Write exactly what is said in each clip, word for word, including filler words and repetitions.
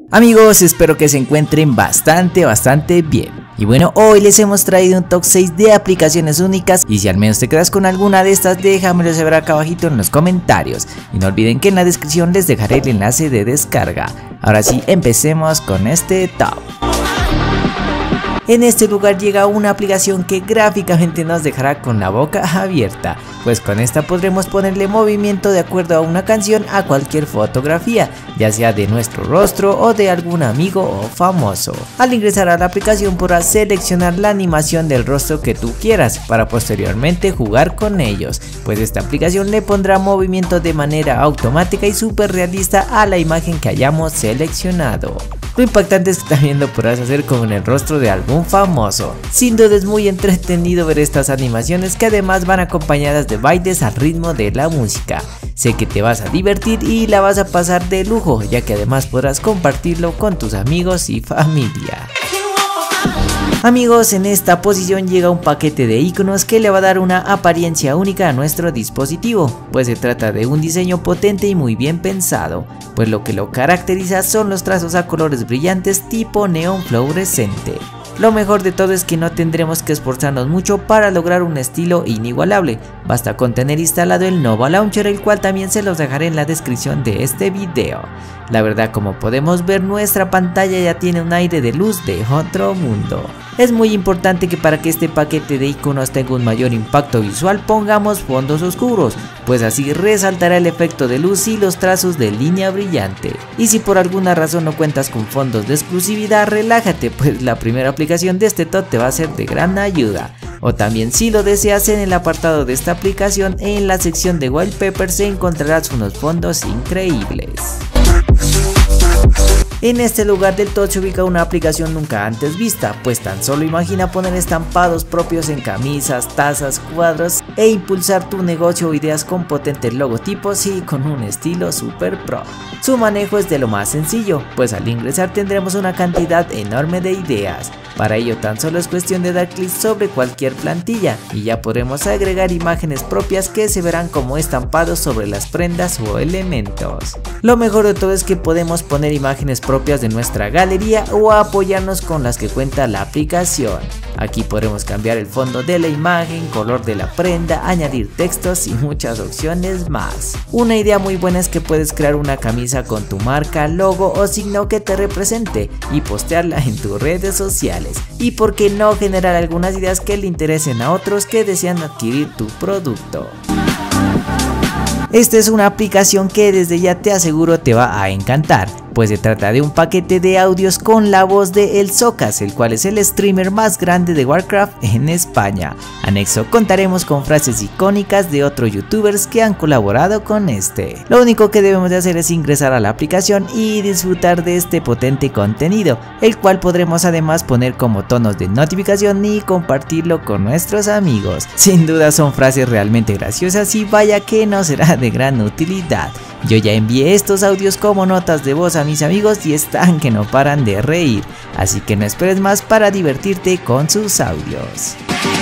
Amigos, espero que se encuentren bastante bastante bien. Y bueno, hoy les hemos traído un top seis de aplicaciones únicas, y si al menos te quedas con alguna de estas, déjamelo saber acá abajito en los comentarios. Y no olviden que en la descripción les dejaré el enlace de descarga. Ahora sí, empecemos con este top. En este lugar llega una aplicación que gráficamente nos dejará con la boca abierta, pues con esta podremos ponerle movimiento de acuerdo a una canción a cualquier fotografía, ya sea de nuestro rostro o de algún amigo o famoso. Al ingresar a la aplicación podrás seleccionar la animación del rostro que tú quieras para posteriormente jugar con ellos, pues esta aplicación le pondrá movimiento de manera automática y súper realista a la imagen que hayamos seleccionado. Lo impactante es que también lo podrás hacer con el rostro de algún famoso. Sin duda es muy entretenido ver estas animaciones, que además van acompañadas de bailes al ritmo de la música. Sé que te vas a divertir y la vas a pasar de lujo, ya que además podrás compartirlo con tus amigos y familia. Amigos, en esta posición llega un paquete de iconos que le va a dar una apariencia única a nuestro dispositivo, pues se trata de un diseño potente y muy bien pensado, pues lo que lo caracteriza son los trazos a colores brillantes tipo neón fluorescente. Lo mejor de todo es que no tendremos que esforzarnos mucho para lograr un estilo inigualable, basta con tener instalado el Nova Launcher, el cual también se los dejaré en la descripción de este video. La verdad, como podemos ver, nuestra pantalla ya tiene un aire de luz de otro mundo. Es muy importante que para que este paquete de iconos tenga un mayor impacto visual pongamos fondos oscuros, pues así resaltará el efecto de luz y los trazos de línea brillante. Y si por alguna razón no cuentas con fondos de exclusividad, relájate, pues la primera aplicación de este top te va a ser de gran ayuda. O también, si lo deseas, en el apartado de esta aplicación, en la sección de wallpapers, encontrarás unos fondos increíbles. En este lugar del top se ubica una aplicación nunca antes vista, pues tan solo imagina poner estampados propios en camisas, tazas, cuadros e impulsar tu negocio o ideas con potentes logotipos y con un estilo super pro. Su manejo es de lo más sencillo, pues al ingresar tendremos una cantidad enorme de ideas. Para ello tan solo es cuestión de dar clic sobre cualquier plantilla y ya podremos agregar imágenes propias que se verán como estampados sobre las prendas o elementos. Lo mejor de todo es que podemos poner imágenes propias de nuestra galería o apoyarnos con las que cuenta la aplicación. Aquí podremos cambiar el fondo de la imagen, color de la prenda, añadir textos y muchas opciones más. Una idea muy buena es que puedes crear una camisa con tu marca, logo o signo que te represente y postearla en tus redes sociales. Y por qué no generar algunas ideas que le interesen a otros que desean adquirir tu producto. Esta es una aplicación que desde ya te aseguro te va a encantar, pues se trata de un paquete de audios con la voz de El Socas, el cual es el streamer más grande de Warcraft en España. Anexo contaremos con frases icónicas de otros youtubers que han colaborado con este. Lo único que debemos de hacer es ingresar a la aplicación y disfrutar de este potente contenido, el cual podremos además poner como tonos de notificación y compartirlo con nuestros amigos. Sin duda son frases realmente graciosas y vaya que nos será de gran utilidad. Yo ya envié estos audios como notas de voz a mis amigos y están que no paran de reír, así que no esperes más para divertirte con sus audios.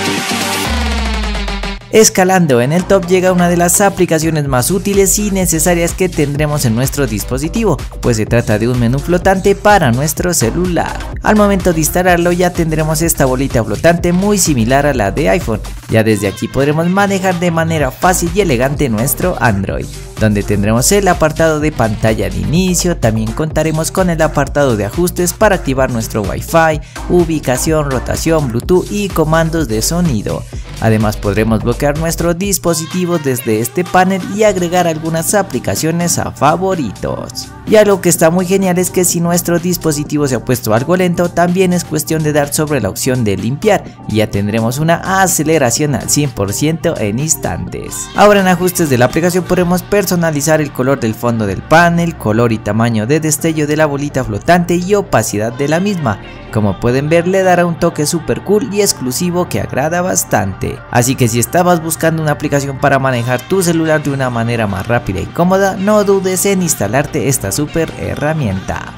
Escalando en el top llega una de las aplicaciones más útiles y necesarias que tendremos en nuestro dispositivo, pues se trata de un menú flotante para nuestro celular. Al momento de instalarlo ya tendremos esta bolita flotante muy similar a la de iPhone. Ya desde aquí podremos manejar de manera fácil y elegante nuestro Android, donde tendremos el apartado de pantalla de inicio. También contaremos con el apartado de ajustes para activar nuestro Wi-Fi, ubicación, rotación, Bluetooth y comandos de sonido. Además podremos bloquear nuestro dispositivo desde este panel y agregar algunas aplicaciones a favoritos. Y algo que está muy genial es que si nuestro dispositivo se ha puesto algo lento, también es cuestión de dar sobre la opción de limpiar y ya tendremos una aceleración al cien por ciento en instantes. Ahora en ajustes de la aplicación podremos personalizar el color del fondo del panel, color y tamaño de destello de la bolita flotante y opacidad de la misma. Como pueden ver, le dará un toque super cool y exclusivo que agrada bastante. Así que si estabas buscando una aplicación para manejar tu celular de una manera más rápida y cómoda, no dudes en instalarte esta super herramienta.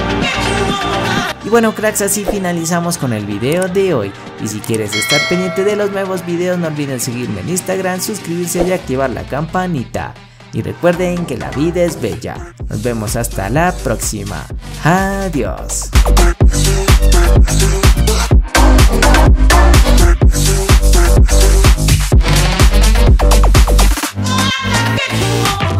Y bueno cracks, así finalizamos con el video de hoy. Y si quieres estar pendiente de los nuevos videos, no olviden seguirme en Instagram, suscribirse y activar la campanita. y recuerden que la vida es bella. Nos vemos hasta la próxima. Adiós. Get you